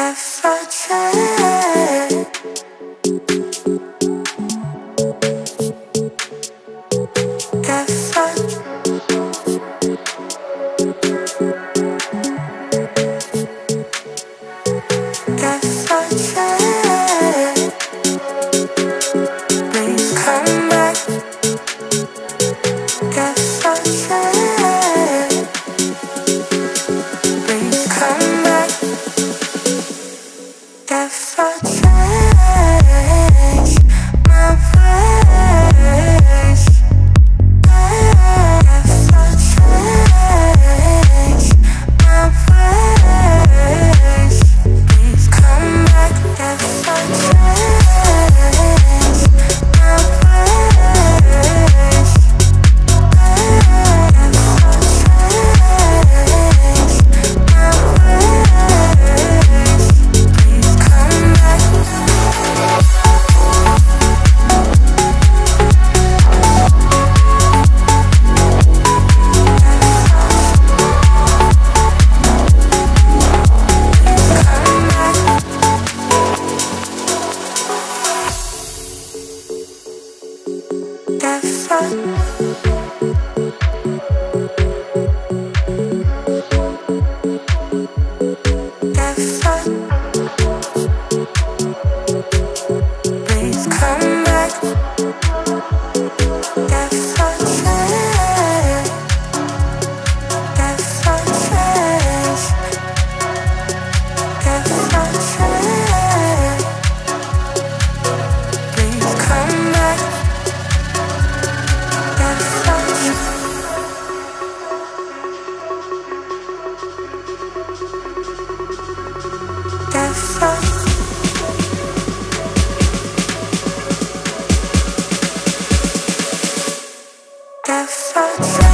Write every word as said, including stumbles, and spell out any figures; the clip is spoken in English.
If I change, if I, if I change, please come back. If I change, please come back. If I change my ways, if I change my ways, please come back. If I change my ways, if I change my ways, please come back. If I, if I, please come back. If I change, if I change, if I change, please come back. If I, if I, if I